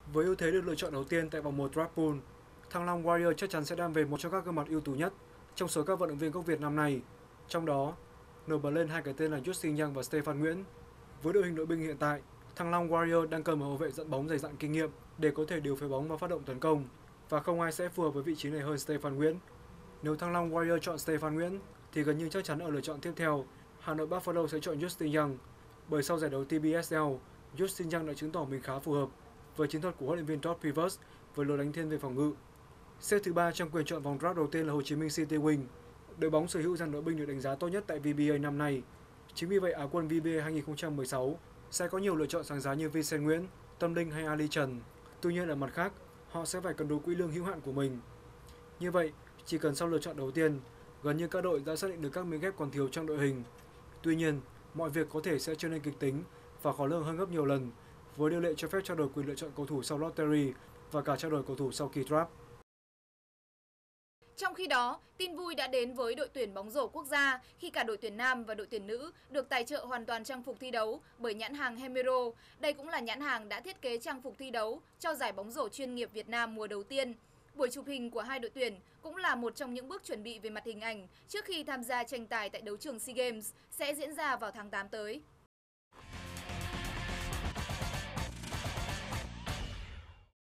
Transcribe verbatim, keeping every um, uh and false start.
Với ưu thế được lựa chọn đầu tiên tại vòng một Draft Pool, Thăng Long Warrior chắc chắn sẽ đem về một trong các gương mặt ưu tú nhất trong số các vận động viên gốc Việt năm nay. Trong đó, nổi bật lên hai cái tên là Justin Young và Stephan Nguyễn. Với đội hình đội binh hiện tại, Thăng Long Warrior đang cần một hậu vệ dẫn bóng dày dặn kinh nghiệm để có thể điều phối bóng và phát động tấn công, và không ai sẽ phù hợp với vị trí này hơn Stephan Nguyễn. Nếu Thăng Long Warrior chọn Stephan Nguyễn, thì gần như chắc chắn ở lựa chọn tiếp theo, Hà Nội Buffalo sẽ chọn Justin Young, bởi sau giải đấu tê bê ét lờ, Justin Young đã chứng tỏ mình khá phù hợp với chiến thuật của huấn luyện viên Todd Pivers với lối đánh thiên về phòng ngự. Xếp thứ ba trong quyền chọn vòng draft đầu tiên là Hồ Chí Minh City Wing, đội bóng sở hữu dàn đội binh được đánh giá tốt nhất tại vê bê a năm nay. Chính vì vậy, Á quân vê bê a hai không một sáu sẽ có nhiều lựa chọn sáng giá như Vincent Nguyễn, Tâm Linh hay Ali Trần. Tuy nhiên ở mặt khác, họ sẽ phải cân đối quỹ lương hữu hạn của mình. Như vậy, chỉ cần sau lựa chọn đầu tiên, gần như các đội đã xác định được các miếng ghép còn thiếu trong đội hình. Tuy nhiên, mọi việc có thể sẽ trở nên kịch tính và khó lường hơn gấp nhiều lần, với điều lệ cho phép trao đổi quyền lựa chọn cầu thủ sau lottery và cả trao đổi cầu thủ sau kỳ draft. Trong khi đó, tin vui đã đến với đội tuyển bóng rổ quốc gia khi cả đội tuyển nam và đội tuyển nữ được tài trợ hoàn toàn trang phục thi đấu bởi nhãn hàng Hemero. Đây cũng là nhãn hàng đã thiết kế trang phục thi đấu cho giải bóng rổ chuyên nghiệp Việt Nam mùa đầu tiên. Buổi chụp hình của hai đội tuyển cũng là một trong những bước chuẩn bị về mặt hình ảnh trước khi tham gia tranh tài tại đấu trường SEA Games sẽ diễn ra vào tháng tám tới.